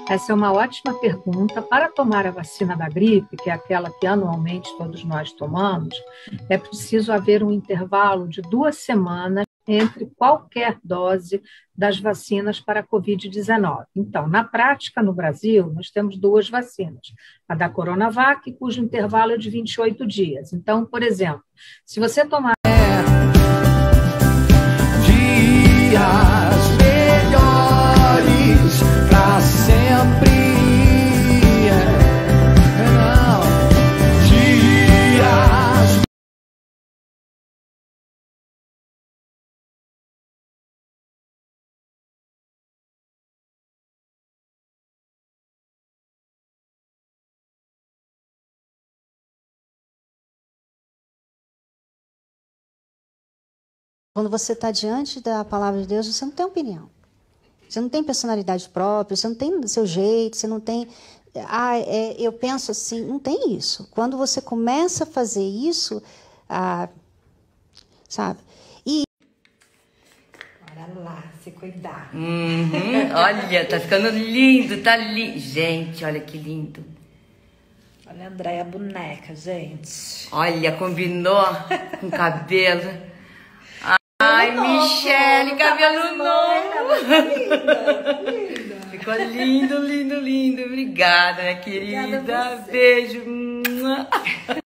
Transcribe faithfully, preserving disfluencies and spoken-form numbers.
Essa é uma ótima pergunta. Para tomar a vacina da gripe, que é aquela que anualmente todos nós tomamos, é preciso haver um intervalo de duas semanas entre qualquer dose das vacinas para a covid dezenove. Então, na prática, no Brasil, nós temos duas vacinas. A da Coronavac, cujo intervalo é de vinte e oito dias. Então, por exemplo, se você tomar... Dias melhores pra sempre. Não. Dias. Quando você está diante da palavra de Deus, você não tem opinião. Você não tem personalidade própria, você não tem seu jeito, você não tem... Ah, é, eu penso assim, não tem isso. Quando você começa a fazer isso, ah, sabe? E... Bora lá, se cuidar. Uhum, olha, tá ficando lindo, tá lindo. Gente, olha que lindo. Olha a Andréia boneca, gente. Olha, combinou com o cabelo. Ai, Michele, cabelo novo. Linda, linda. Ficou lindo, lindo, lindo. Obrigada, minha querida. Obrigada a você. Beijo.